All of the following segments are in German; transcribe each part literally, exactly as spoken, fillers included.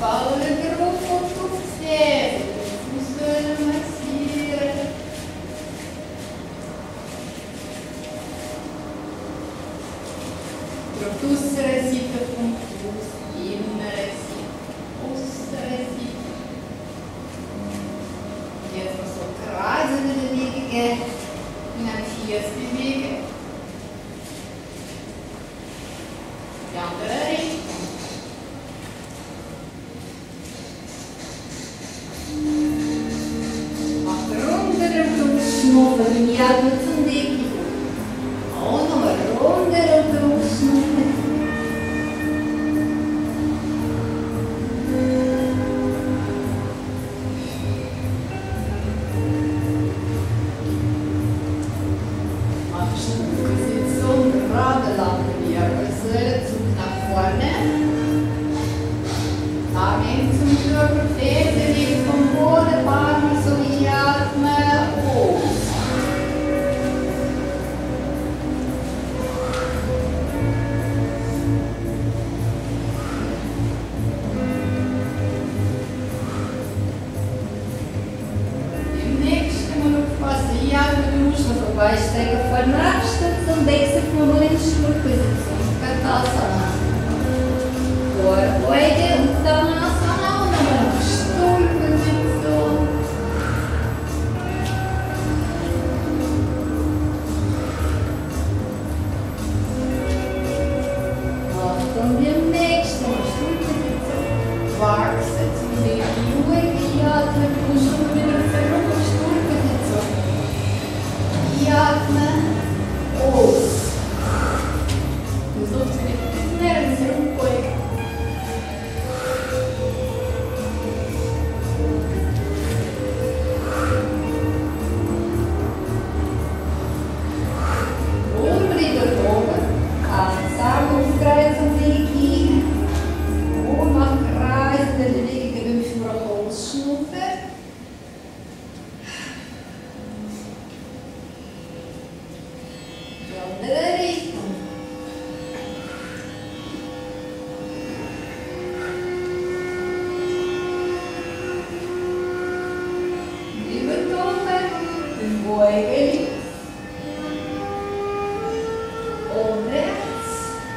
Fußballen drauf und auf die Ferse. Den Fuß massieren. Auf die äußere Seite vom Fuß, die innere Seite, äußere Seite. Und jetzt noch so kreisende Bewegungen in eine Viersbewegung. Die andere Richtung. Macht runter den Brustschnupfen, wenn ihr atmet zum Decke. Auch nochmal runter den Brustschnupfen. Steigen von rechts zum Wechsel von links Stuhlposition. Katasana. Vorbeuge und dann Asana und nochmal auf Stuhlposition. Achtung, im nächsten Stuhlposition. Wachsen zum Weg. Ruhig atmen, pushen wieder zurück auf Stuhlposition. Atmen aus. Du sollst wieder die Nerven zurückbeugen. Umdrehen oben. Langsam aufdrehen zum Weg hin. Und mach kreisende Bewegungen für den Ausschnupfen. Andere Richtung. Über Daumen, beuge links und rechts.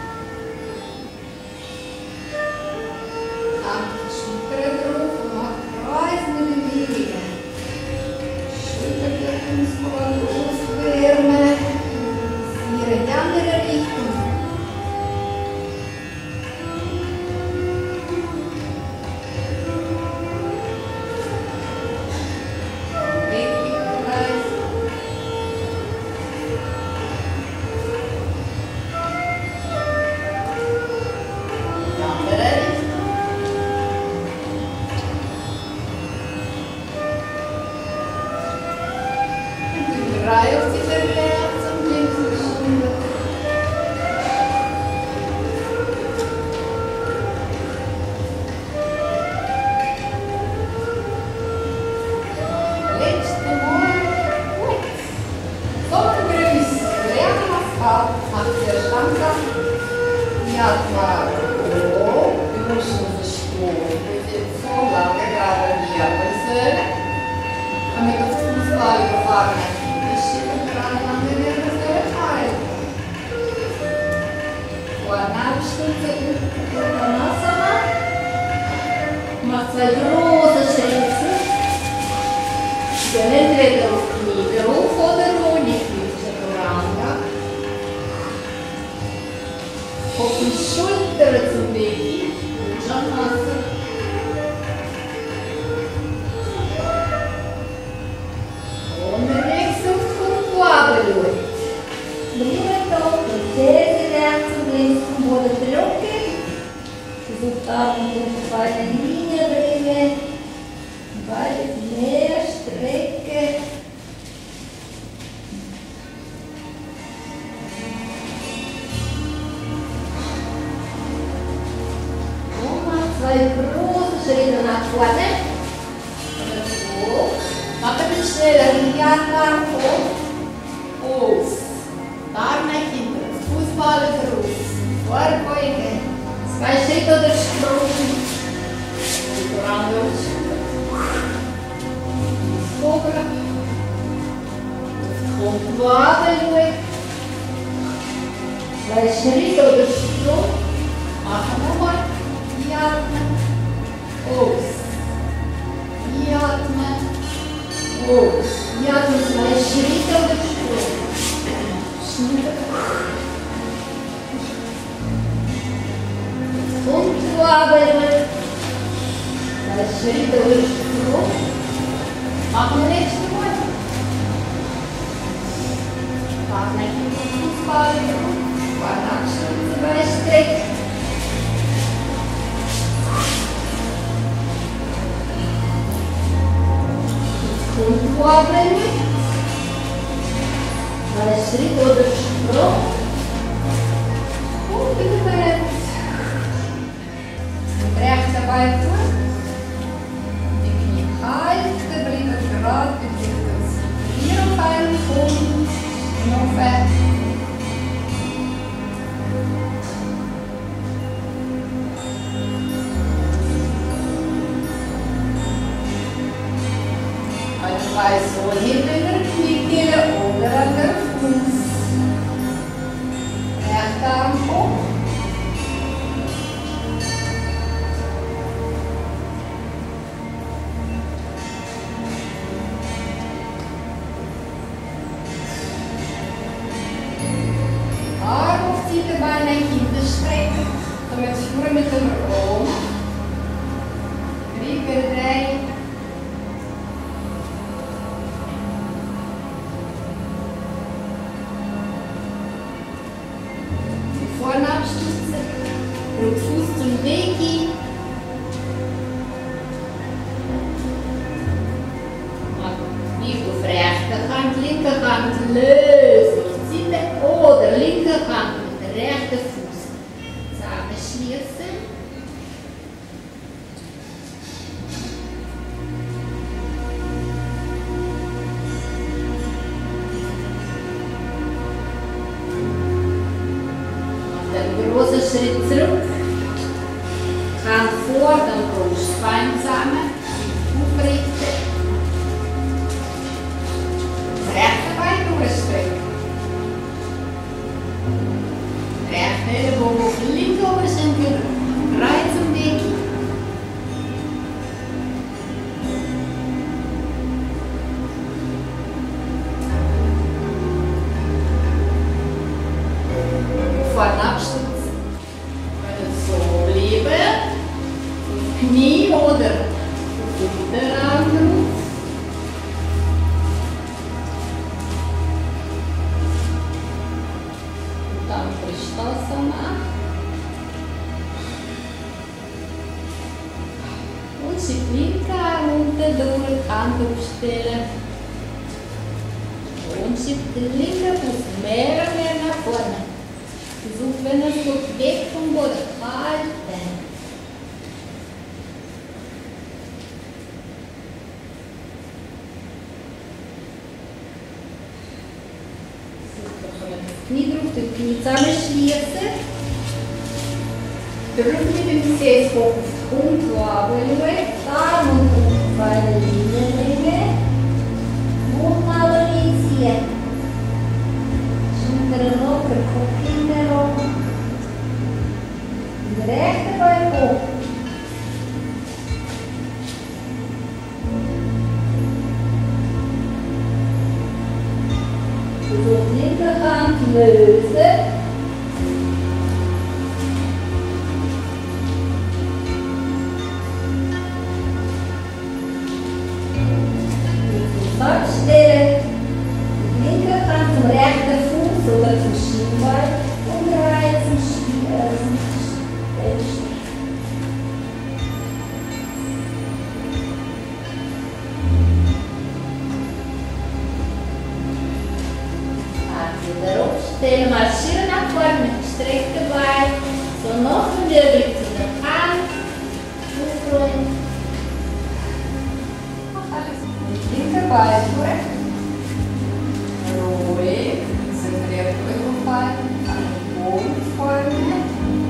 Acht Schulter drauf und mach kreisende Bewegungen. Schulterblattmuskulatur aufwärmen. In die andere Richtung. Richtig Kreis. Die andere Richtung. Und die drei auf die Verletzung und links und Schulter. Ja, klar. Oh, wir müssen das Stuhl. Wir sind so lange gerade hier. Wir damit auf den Fußball gefahren. Wir schieben gerade an den Nerven halten. Vorne Stütze in Asana. Mach zwei große Schritte. Dann entweder auf die Knie drauf oder ohne Knie. Auf die Schulter zum Weg. Janasana. Und der nächste auf den Quadri durch. Bringen doch die Ferse rechts und links vom Boden drücken. Versucht ab und zu die beiden Linien bringen. Beide mehr strecken. Zwei große Schritte nach vorne. So. Mach ein bisschen schneller. Die Arme hoch. Auf. Arme nach hinten. Fußball drauf. Vorbeugen. Zwei Schritte oder Sprung. zwei Schritte oder Sprung. Machen wir mal. Einatmen. Aus. Einatmen. Aus. Einatmen. Zwei Schritte oder Sprung. Schnitte. Und abwärmen. Zwei Schritte oder Sprung. Machen wir nächste Mal. Machen wir die Fußball. Achseln beistrek. Und wobbeln. Mal ein Schritt oder Sprung. Und wieder bereit. Und rechter Bein vor. Die Knie halten, bleiben gerade. Hier auf einen Punkt. Noch fest. So hinter der Kniekehle oder an der Fuß. Rechter Arm hoch. Arm auf die Beine hinter strecken. Damit führen mit dem Arm. Rüber drehen. Vorne abstützen und Fuß zum Weg gehen. Wie auf rechter Hand, linker Hand lösen auf die Seite oder linker Hand mit dem rechten Fuß zusammenschließen. Großen Schritt zurück, Hand vor, dann Brustbein zusammen, aufrichten, das rechte Bein durchstrecken, rechte Ellenbogen auf den linken Oberschenkel, rein zum Weg. Vorne abstützen. Knie oder Unterarm drauf. Und dann Kristasana. Und sie linke Arm unten durch, Hand aufstellen. Und sie den linken Fuß mehr und mehr nach vorne. Versucht, wenn es so weg vom Boden halten. Knie drauf, die Knie zusammenschließen. Der Rücken mit dem Gesäß hoch auf die Unterarme, Arm und Rücken eine Linie. Normalisieren. Schultern locker, Kopf hinten locker. Den rechten Bein hoch. So, linke Hand lösen. Abstellen. Linke Hand zum rechten Fuß oder zum Schienbein und rein zum Schienbein. Wieder aufstellen, marschieren nach vorne mit gestreckten Beinen. So noch ein Wirbel zu der Hand. Aufrollen. Linke Bein durch. Ruhig. Konzentriert euch auf Bein. An den Boden folgen.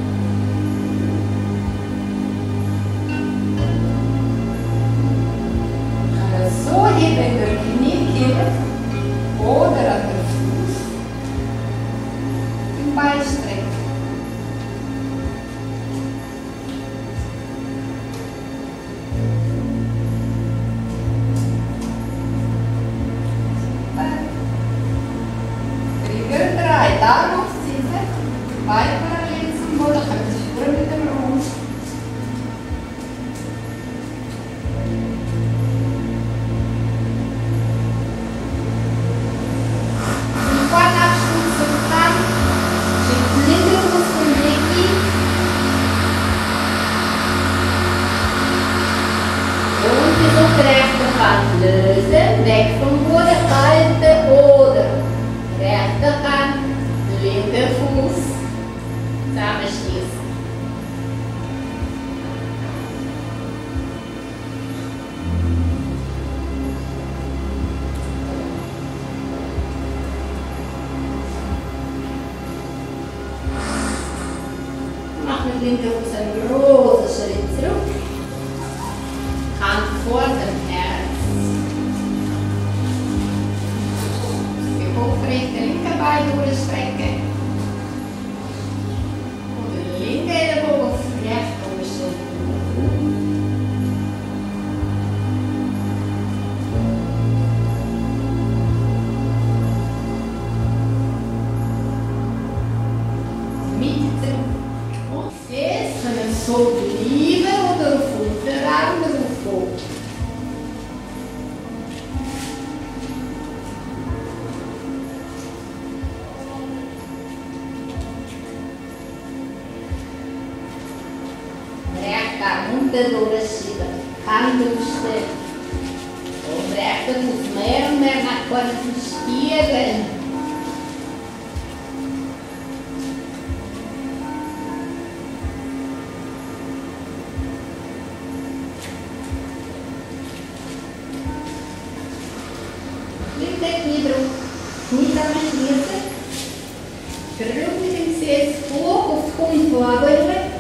Kann das so heben in der Kniekehle oder an der Fuß. Den Bein strecken. schieben. Hände aufstellen. Und rechter muss mehr und mehr nach vorne verstieren. Linke Kniedruck, Kniesamen schließen. Verrückt mit dem Gesäß hoch auf die Kunden vorbereiten.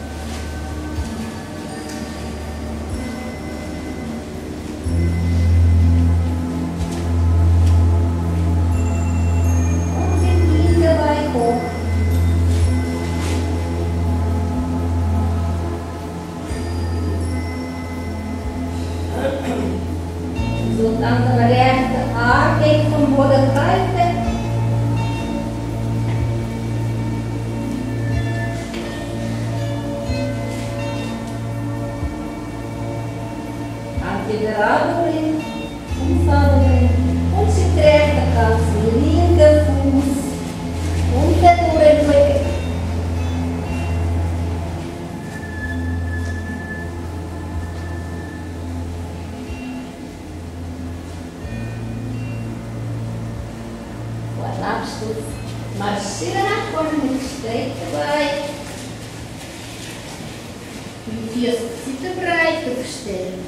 So, dann der rechte Arm weg vom Boden halten. Dann wieder anbringen und sammeln. Und sie trägt den ganzen linken Fuß unten durchlegen. Abschluss. Marschieren nach vorne mit gestreckten Beinen. Die Füße seitenbreit aufstellen.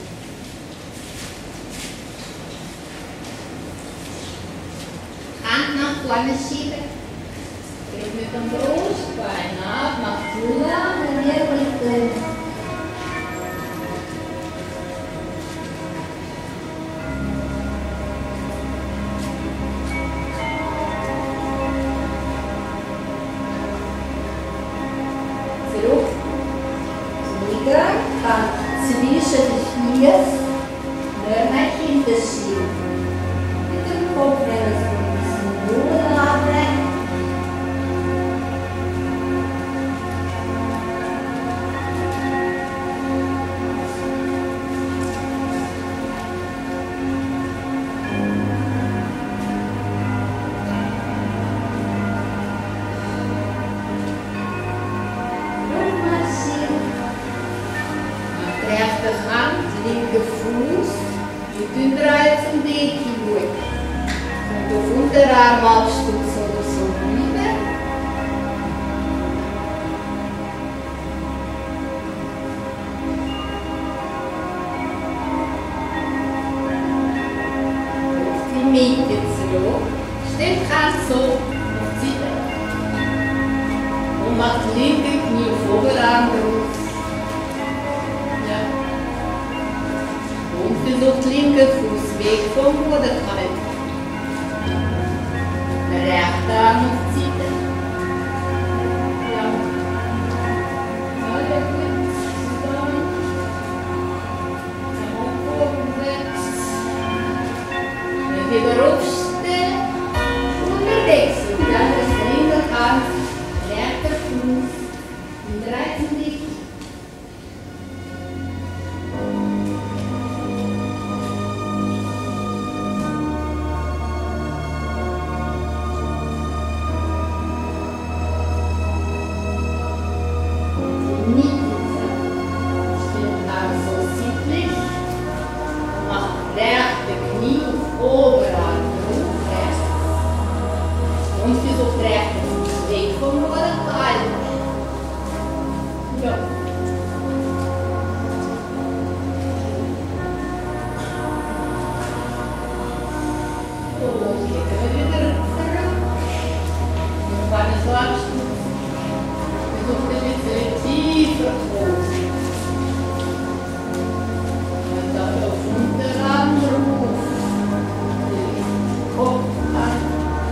Hand nach vorne schieben. Geht mit dem Brustbein ab, macht lange Wirbel. Dann zwischen die Füße mehr nach hinten schieben. Mit dem Kopf werden wir so ein bisschen Boden abbrechen. Rechte Hand, linke Fuß, mit dem Drei zum Decke schauen. Und auf Unterarm abstützen oder so bleiben. Auf die Mitte zurück. Stellt die Hand so auf die Seite. Und macht die linke Knie auf Oberarm drauf. Versucht linke Fuß weg vom Boden halten. Rechter Arm auf die Seite. Ja. Alle gut. Zusammen. Dann vorwärts. Wieder aufstellen. Und wir wechseln. Dann das linke Arm, rechter Fuß. Und dreizehn Dick. Und versucht rechter Fuß weg vom Boden halten. Ja. So, geht er wieder zurück. Und bei der so Abschluss versucht er ein bisschen tiefer hoch. Und dann auf Unterarm drauf. Kopf an.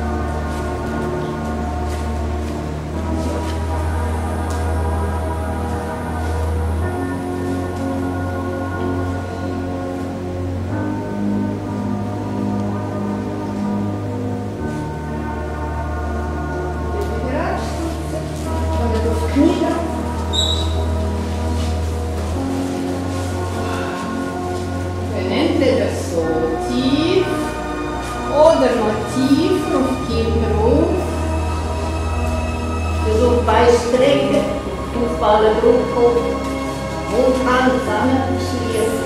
Entweder so tief oder noch tiefer und Kinn rauf. Versuch Beine strecken, Fußballen drauf, und Hand zusammenschließen.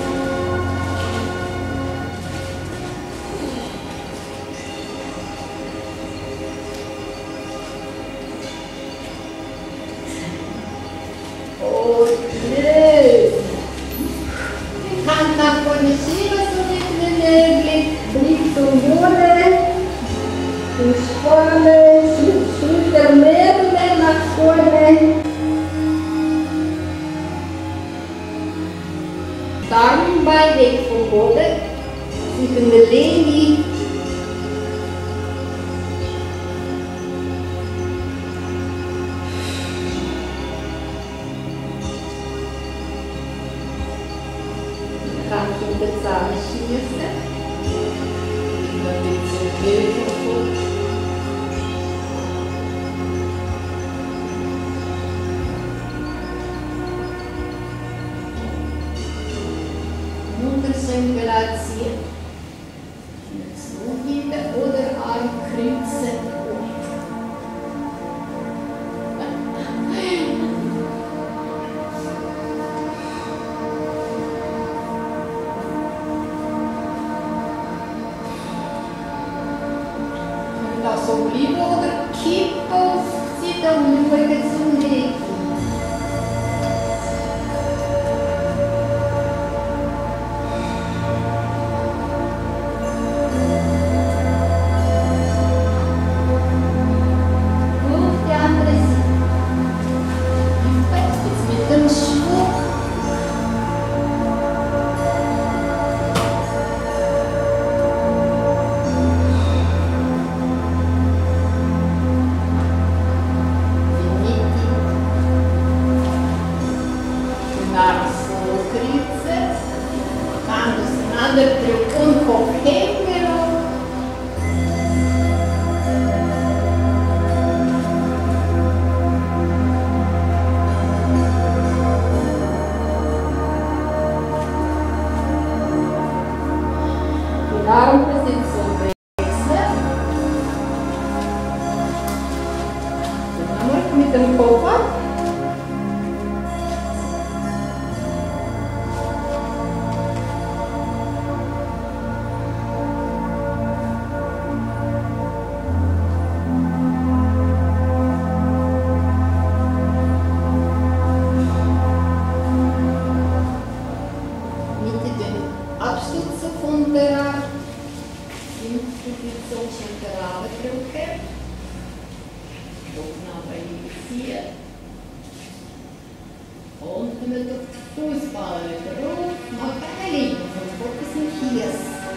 Und lösen. Die Hand nach vorne schieben, so mit den Nägeln. Blick zum Boden. Entspannen, Schulter mehr und mehr nach vorne. Darmbein weg vom Boden. Sie können legen. Kann ich in den Zahn schließen. Ein bisschen Hilfe. Unterschenkel anziehen. Jetzt so wieder oder Arm kreuzen. Und da so bleiben oder kippen auf die Seite und schauen zum Rücken. Armposition wechseln. Nochmal mit dem Kopf ab. Mit den Abstützen von der Position centrale drücken. Stabilisieren. Und mit dem Fußball drauf. Mal keine Linie, sonst wird es nicht hier.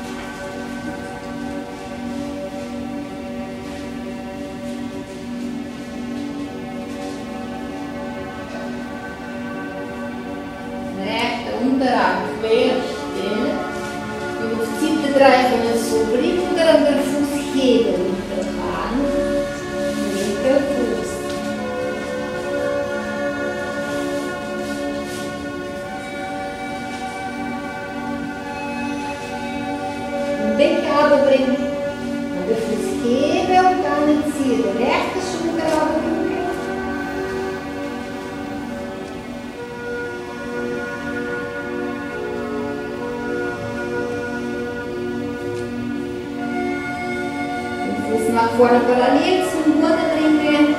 Rechter Unterarm quer stellen. Und auf die Seite drehen wir so bleiben und dann den Fuß heben. Linke Hand, linker Fuß. Den Becken runterbringen. Und den Fuß heben und dann ziehen. Den rechten Schulter runterbringen. Fuß nach vorne parallel zum Boden bringen.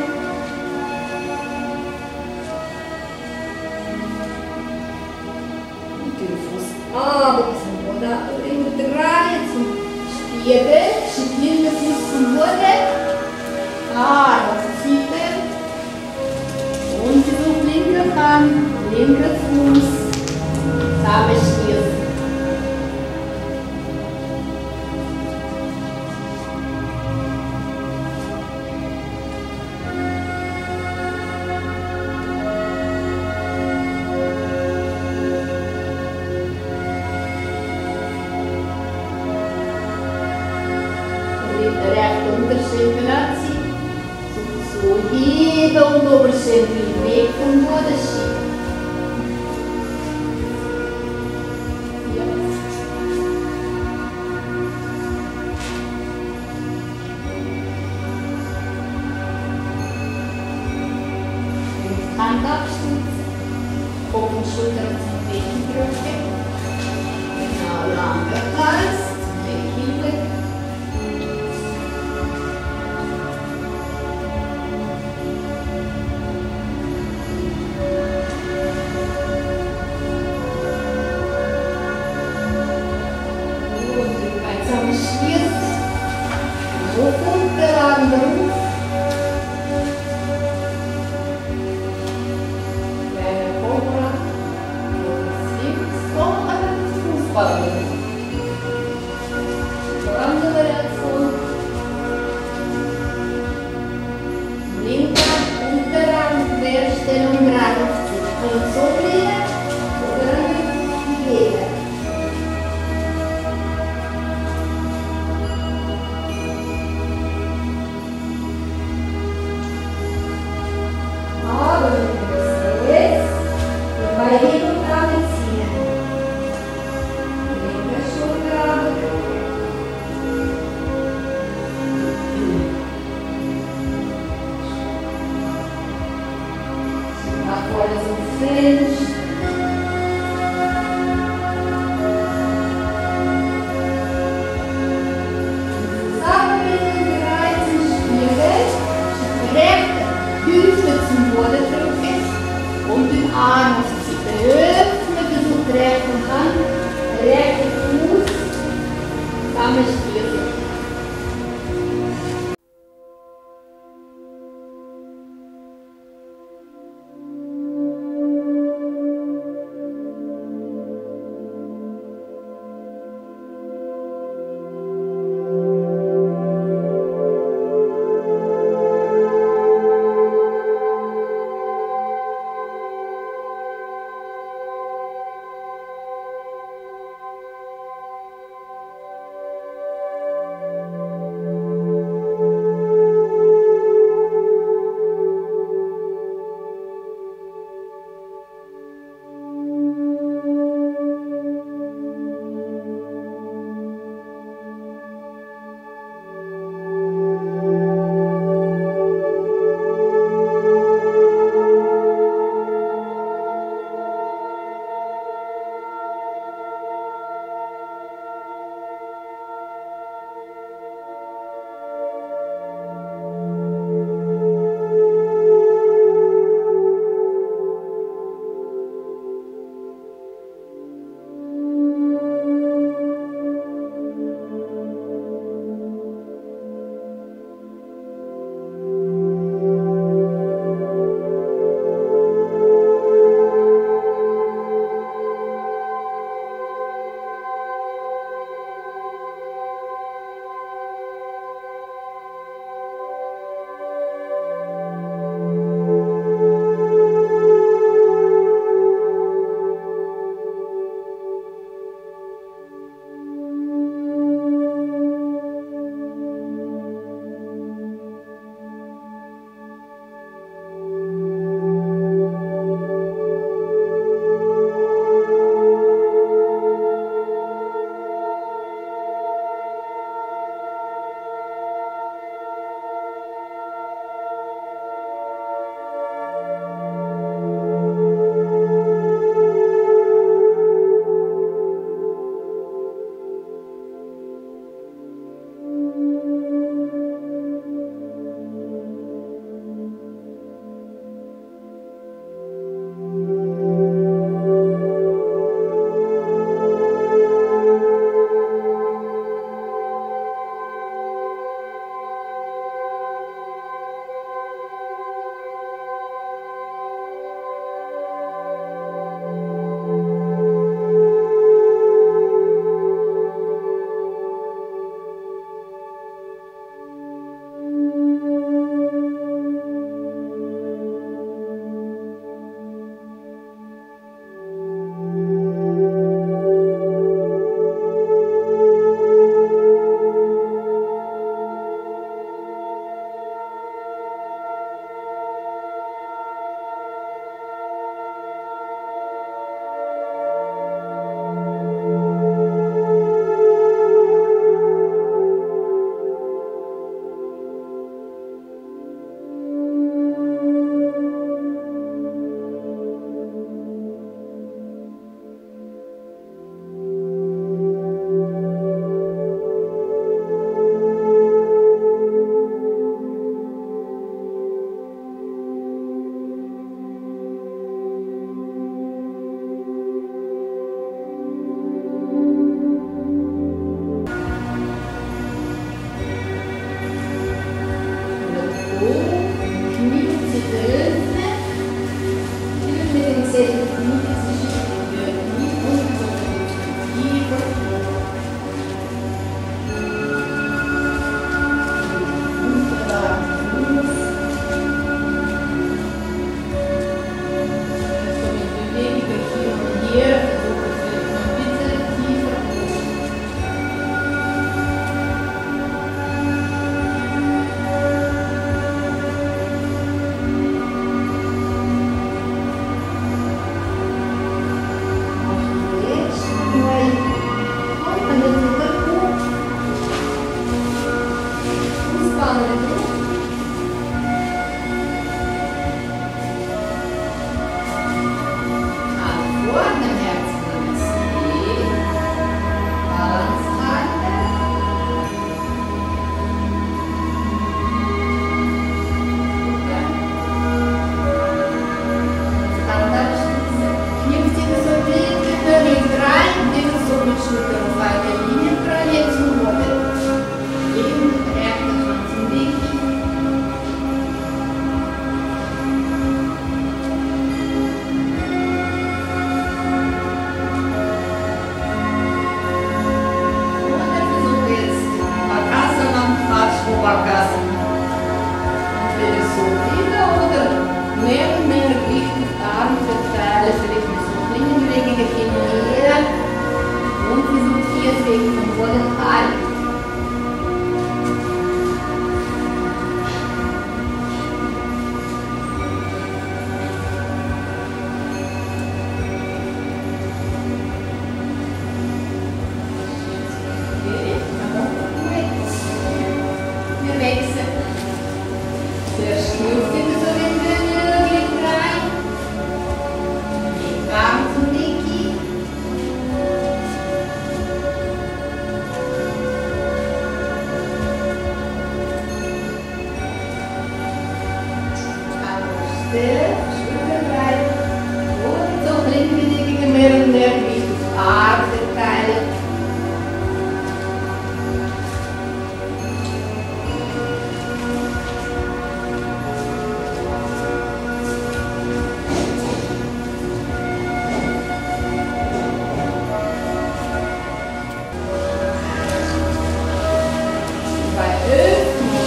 Und den Fuß aber zum Boden bringen. Drehen zum Spiegel. Schieben den Fuß zum Boden. Ah, auf die Seite. Und auf linke Hand, linker Fuß. Zusammenschließen. Der rechte Unterschenkel anziehen. So heben und Oberschenkel weg vom Boden schieben. Ja. Und Hand abstützen. Kopf und Schulter zum Weg. Fußbeladen drauf. Kleine Cobra. Sphinx. Und ein Fußball. Andere Variation. Linker Unterarm, Querstellung, gerade auf sich. Also so bleiben oder ein Leben. Aber wenn du das jetzt die beiden hin und her ziehen. Linke Schulter. Nach vorne so Flinch. Zusammen mit dem gereihten Spiegel. Rechte Hüfte zum Boden drücken und den Arm auf die Seite öffnen, versucht rechte Hand, rechte Fuß, zusammen Spiegel. Blick vom Boden frei. Wir wechseln. Zuerst Hüfte so in den Hügel rein. Arm zum Dicky. Schulterbreit und so Blindbewegungen mehr und mehr Gewicht auf Arm verteilen. Bei Hüften und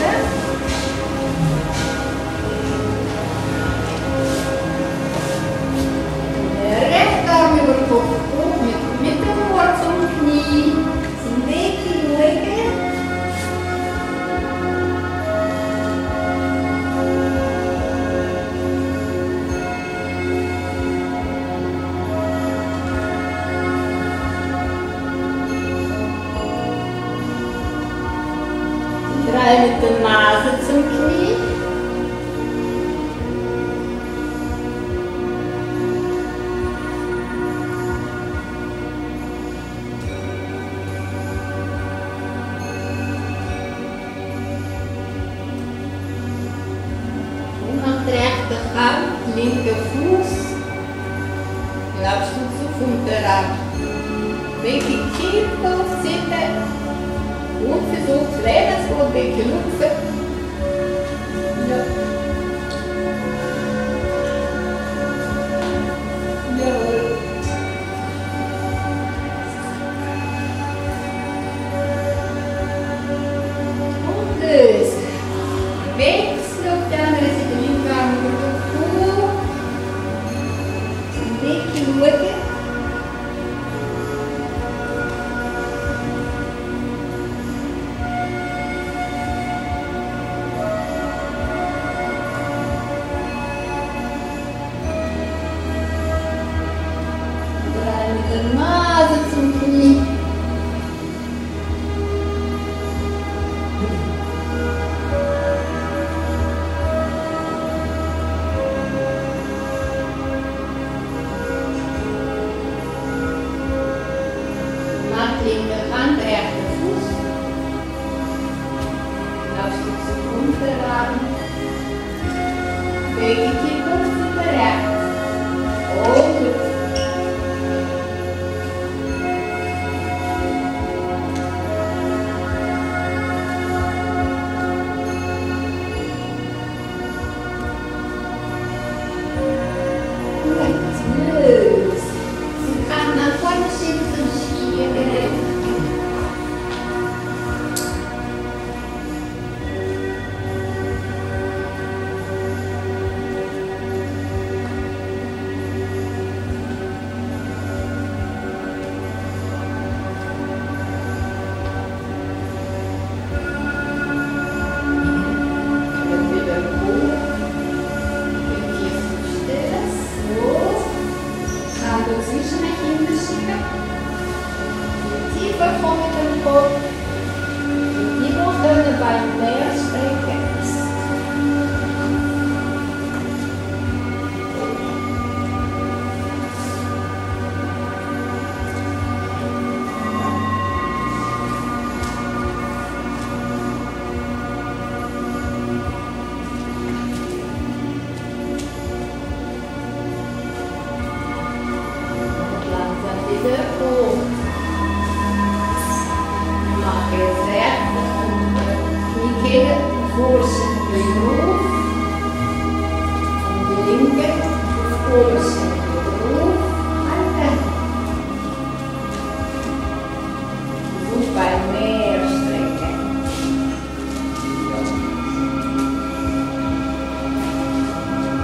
mit dem Ohr zum Knie, zum Weg hinüber. Drei mit der Nase zum Knie. Rechter Hand, linker Fuß, glaubst du zu Unterarm. Welche Kiefer auf die Seite und versucht zu lehnen, so welche Luft. Ja. Jawohl. Und lösen. Wechsel auf die andere Seite. Schauen. Drei mit der Nase zum Knie. Linke Hand, rechter Fuß. Laufst du zum Unterarm. Bewege die Hüfte nach rechts. Und gut. Los. Sie kann nach vorne schieben und schieben. Zwischen den Kinderschienen, tiefer kommen mit dem Kopf, die noch können beim Meer strecken. Força do groove, und die linke Força do groove, até. Und bei mehr Strecke.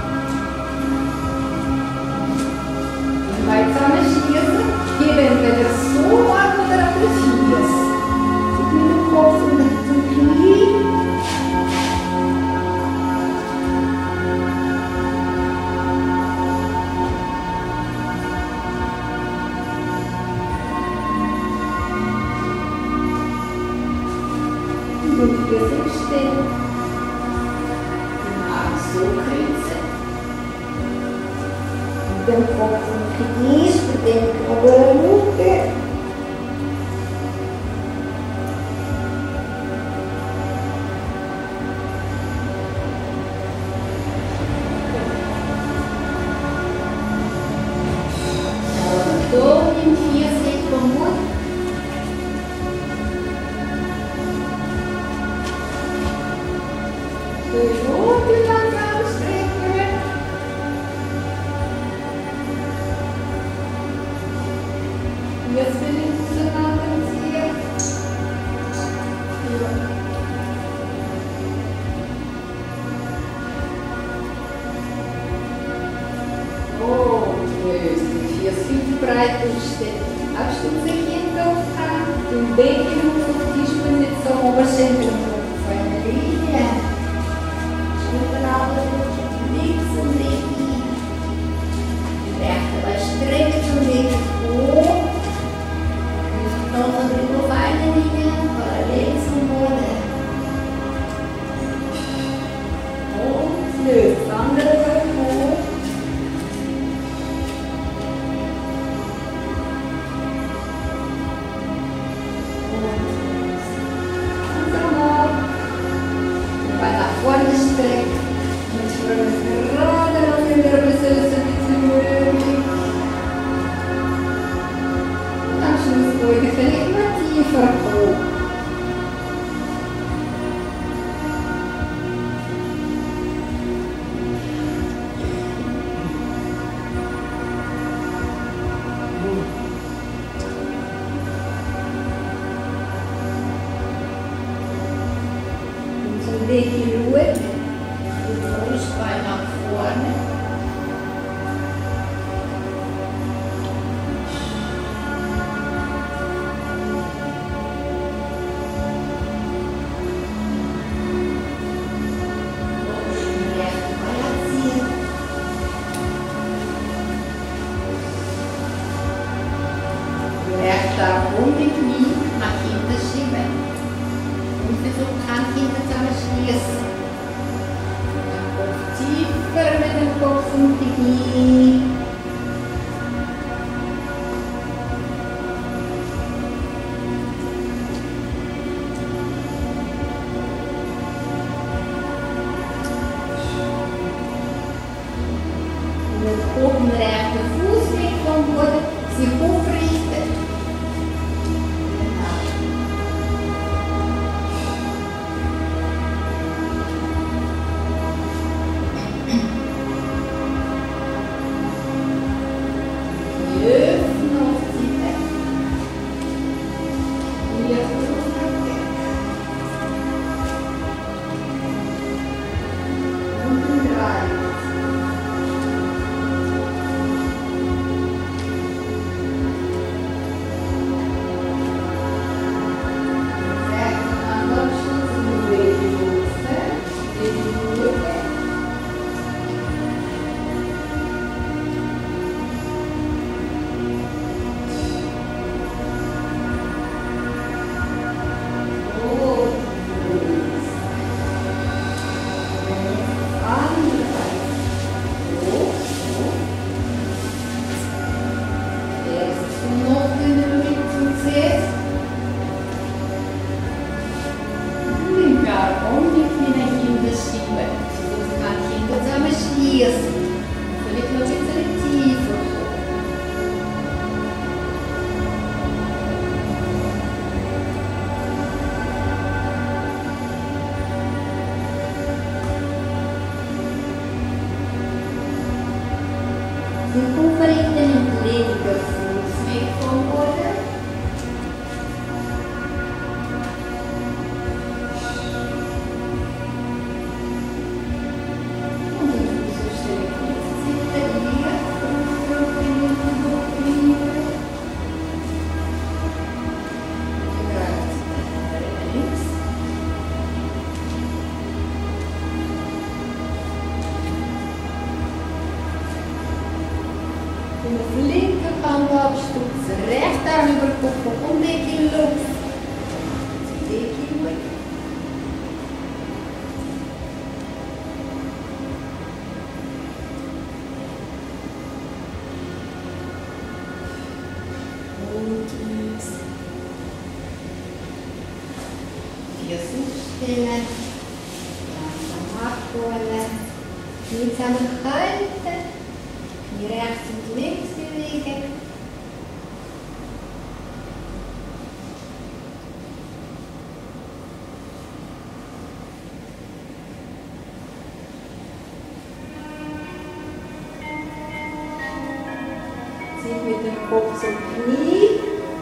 Gemeinsame Schießen, geben wir das Jetzt bin ich zusammenziehen. Ja. Oh, löst die vier breit aufstellen. Abstütze Kinder an, den Becken auf die Spitze zum Oberschenkel und auf eine Linie. Schulternadel links und links. Die rechte bei Strecke zum links hoch. Noch ein bisschen auf eine Linie, parallel zum Boden. Und löst, andere Bein hoch. Leg die Ruhe, das Brustbein nach vorne. Rechter um die Knie nach hinten schieben. Und versucht, Handkinder zusammenschließen. Kopf tiefer mit dem Kopf und die Knie. Und oben rechter Fuß mit vom Boden, sich aufrichten. Den aufrichten und ledigen Fuß weg vom Boden. Und den Fuß so stellen. Jetzt zieht er hier und drückt ihn in den Hochlinie. Und greift nach links. Und auf linke Hand abstützen, rechter Arm über den Kopf und Weg in die Luft. Weg in die Luft. Und links. Vier Fußstellen. Langsam abholen. Knie zusammenhalten. Knie rechts und links bewegen. Zieht mit dem Kopf zum Knie.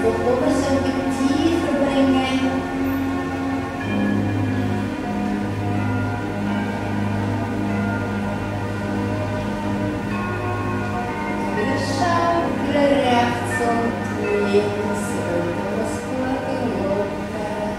den Oberschenkel tiefer bringen. Wieder Schaukeln rechts und links, Rückenmuskulatur lockern.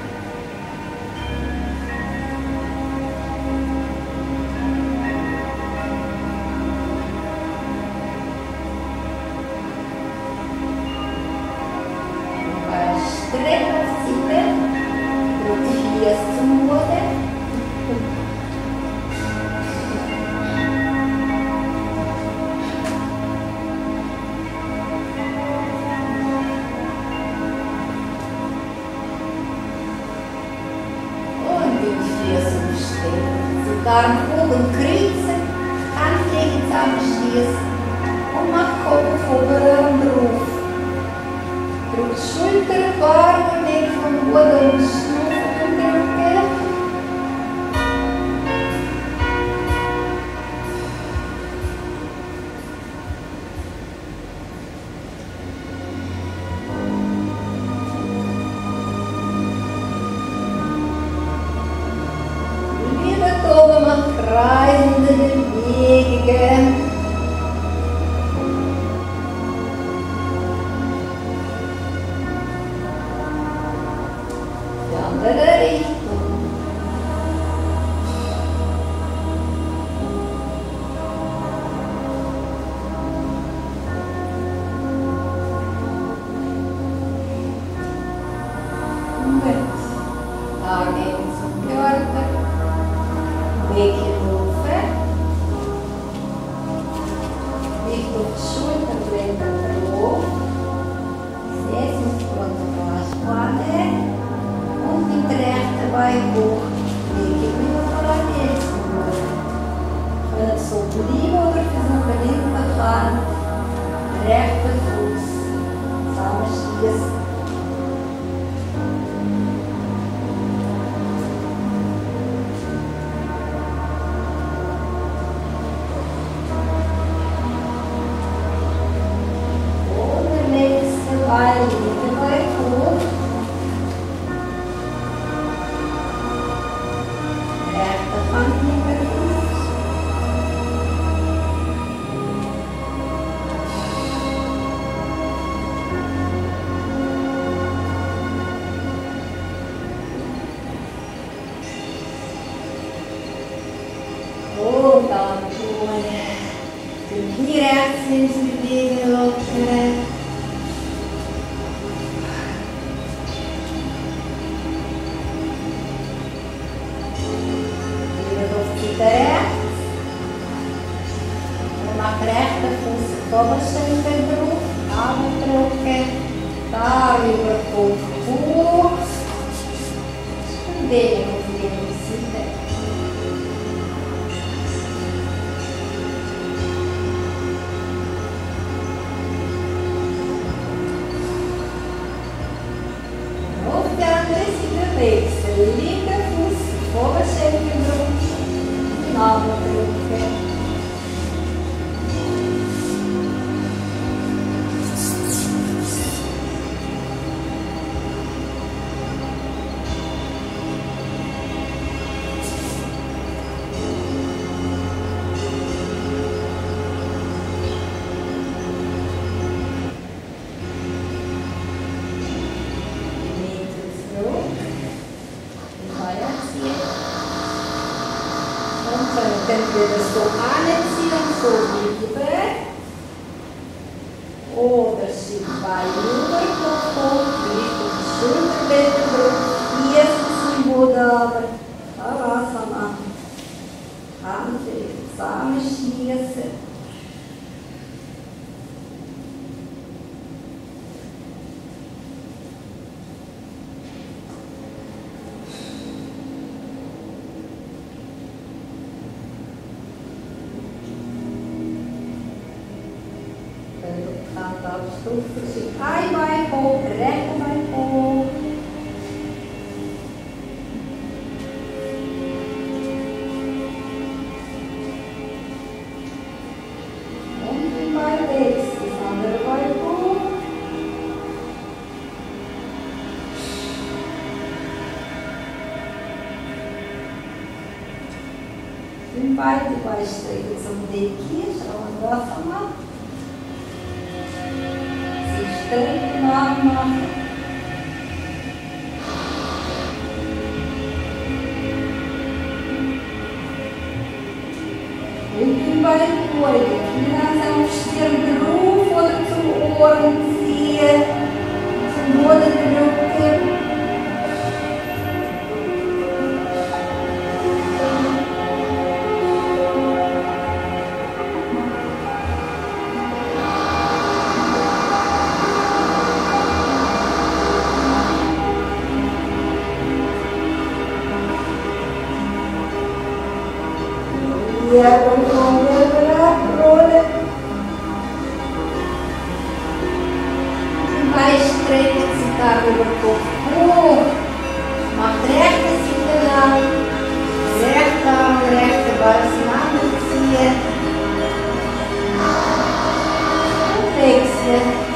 Streck auf die Seite, drück die Füße zum Boden. Und die Füße umstellen. Die Armkugeln kreuzen, Handflächen zusammenschließen und mach Kopf vor und drauf. Drück Schulter, Beine weg vom Boden und Schnuffen drücken. Lieber oben mal kreisende Bewegungen. Andere Richtung. Und Arme zum Körper. Weg hinauf. Nicht auf die Schulterblätter drauf. Gesäßmuskulatur spannen. Und mit dem rechten Bein hoch. Lege ich mich auf die nächste Runde. Ich kann so bleiben oder versuchen, hinten kann. Rechten Fuß zusammenschließen. Und der nächste Bein, linke Bein hoch. Und dann tun die Knie rechts links bewegen, lockern. Wieder auf die Seite rechts. Und mach rechten Fuß auf die Oberschenkel drauf, Arme drücken, darüber Kopf hoch. Und Bewegung auf die linke Seite. Wechsel, linker Fuß, Oberschenkel drücken, Arme drücken. Dann wir das so anziehen, so rüber. Oder schieben Beine über den Kopf hoch, Richtung die Schulterblätter drücken, Füße zum Boden, aber Tadasana. Handflächen zusammenschließen. Stufen Sie ein Bein hoch, rechte Bein hoch. Und die Bein wechseln, das andere Bein hoch. Im Bein, die Beine strecken zum Deck hier. Schauen wir das mal. Sie strecken nachmachen. Und im Bein beugen. Langsam Stirn drauf oder zum Ohren ziehen. Zum Boden drücken. Ja, und kommen wir wieder rollen. Die Beine strecken sich da über den Kopf hoch. Macht rechte Seite lang. Rechte Arm, rechte Bein auseinanderziehen. Und wechseln.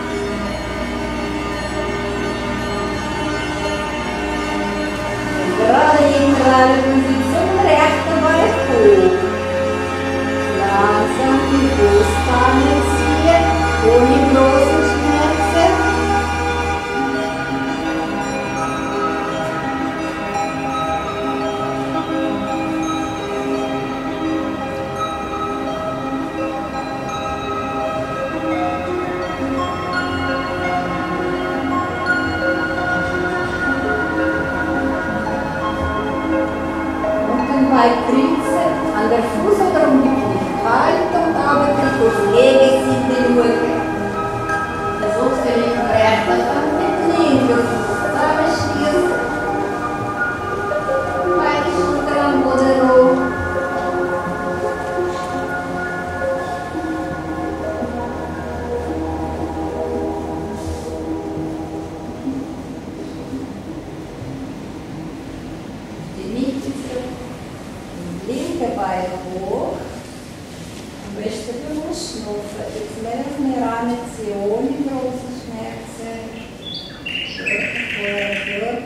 Und gerade hinterher Position, rechte Bein hoch. Langsam die Brustbeine ziehen, ohne große Schmerzen. Und dann bei Kreuze an der Fuß oder um die Knie. Halt und arbeitet auf Gegenseite schauen. Versuchst du nicht mehr rechts an mit links zusammenschließen. Beide Schultern am Boden hoch. Die Mitte zurück. Linke Bein hoch. Am besten bewusst schnaufen. Jetzt merken wir an, sie ohne große Schmerzen. Körper vor Körper.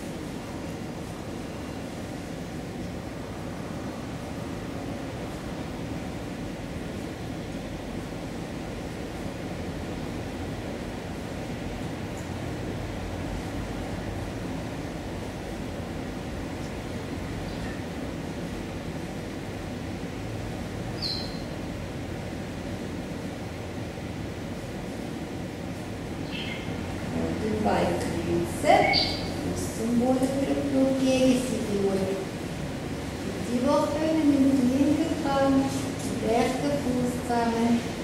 Bein kreuzen, Fuß zum Boden drücken, Gegenseite schauen. Die Woche mit dem linken Hand, den rechten Fuß zusammen.